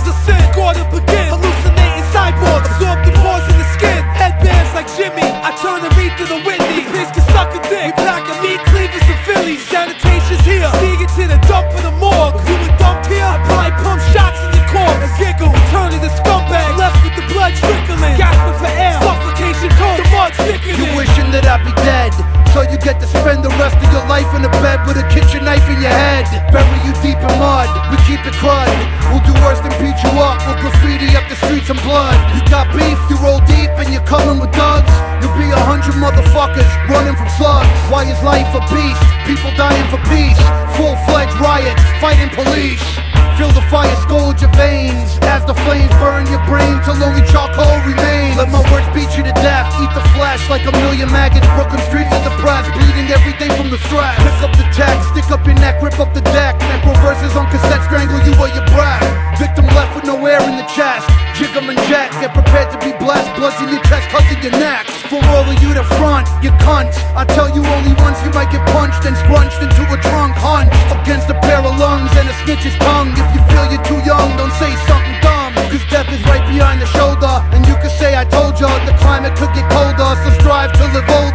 was a sin. Gore to begin, hallucinating cyborg, absorb the pores in the skin. Headbands like Jimmy, I turn the read to the Whitney. The pigs can suck a dick, we pack a meat cleavers and Phillies. Sanitation's here, dig it to the dump of the morgue. You were dumped here, I probably pump shots in your corpse. And giggle, turn to the scumbag, left with the blood trickling. Gasping for air, suffocation cold, the mud thickening. You wishing that I'd be dead, so you get to spend the rest of your life in a bed with a kitchen knife in your head. Bury you deep in mud, we keep it crud. We'll do worse than beat you up, we'll graffiti up the streets in blood. You got beef, you roll deep and you're coming with thugs. You'll be 100 motherfuckers running from slugs. Why is life a beast? People dying for peace. Full-fledged riots, fighting police. Feel the fire scald your veins as the flames burn your brain till only charcoal remains. Let my words beat you to death, eat the flesh like a million maggots. Brooklyn streets are depressed, bleeding every day from the stress. Pick up the text, stick up your neck, rip up the deck. Necro verses on cassette, strangle you or your breath. Victim left with no air in the chest. Jig 'em and jet, get prepared to be blessed. Bloods in your chest, cuts in your neck. For all of you to front, you cunts, I tell you only once, you might get punched and scrunched into a trunk. Hunched against a pair of lungs and a snitch's tongue. If you feel you're too young, don't say something dumb, cause death is right behind the shoulder. And you can say I told ya, the climate could get colder, so strive to live older.